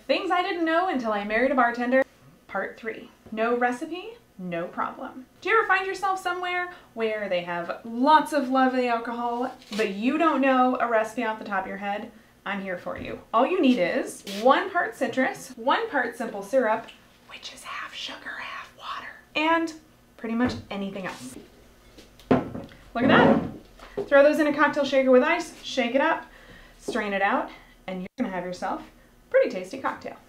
Things I didn't know until I married a bartender, part 3. No recipe, no problem. Do you ever find yourself somewhere where they have lots of lovely alcohol, but you don't know a recipe off the top of your head? I'm here for you. All you need is 1 part citrus, 1 part simple syrup, which is half sugar, half water, and pretty much anything else. Look at that. Throw those in a cocktail shaker with ice, shake it up, strain it out, and you're gonna have yourself a pretty tasty cocktail.